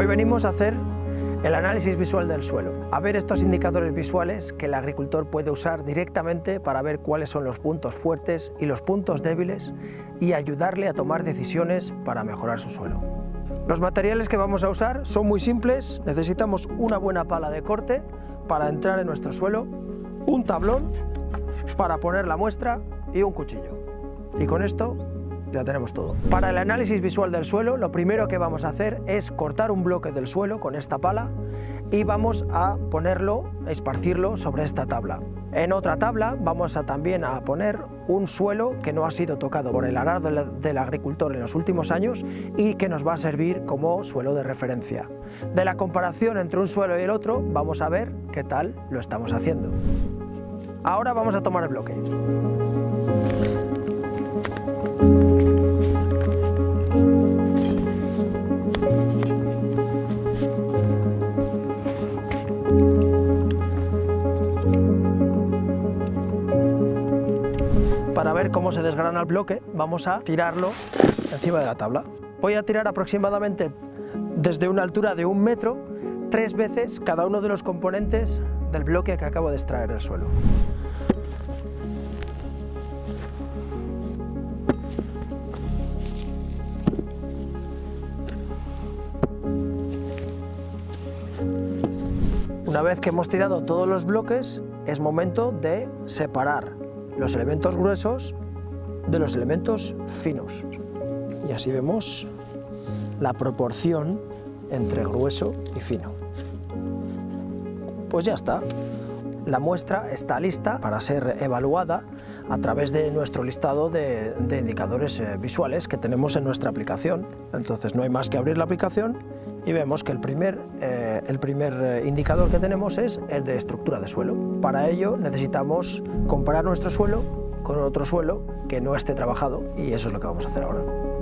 Hoy venimos a hacer el análisis visual del suelo, a ver estos indicadores visuales que el agricultor puede usar directamente para ver cuáles son los puntos fuertes y los puntos débiles y ayudarle a tomar decisiones para mejorar su suelo. Los materiales que vamos a usar son muy simples. Necesitamos una buena pala de corte para entrar en nuestro suelo, un tablón para poner la muestra y un cuchillo. Y con esto ya tenemos todo. Para el análisis visual del suelo, lo primero que vamos a hacer es cortar un bloque del suelo con esta pala y vamos a ponerlo, a esparcirlo sobre esta tabla. En otra tabla vamos también a poner un suelo que no ha sido tocado por el arado del agricultor en los últimos años y que nos va a servir como suelo de referencia. De la comparación entre un suelo y el otro, vamos a ver qué tal lo estamos haciendo. Ahora vamos a tomar el bloque. Para ver cómo se desgrana el bloque, vamos a tirarlo encima de la tabla. Voy a tirar aproximadamente desde una altura de 1 metro, 3 veces cada uno de los componentes del bloque que acabo de extraer del suelo. Una vez que hemos tirado todos los bloques, es momento de separar los elementos gruesos de los elementos finos. Y así vemos la proporción entre grueso y fino. Pues ya está. La muestra está lista para ser evaluada a través de nuestro listado de indicadores visuales que tenemos en nuestra aplicación. Entonces no hay más que abrir la aplicación y vemos que el primer indicador que tenemos es el de estructura de suelo. Para ello necesitamos comparar nuestro suelo con otro suelo que no esté trabajado y eso es lo que vamos a hacer ahora.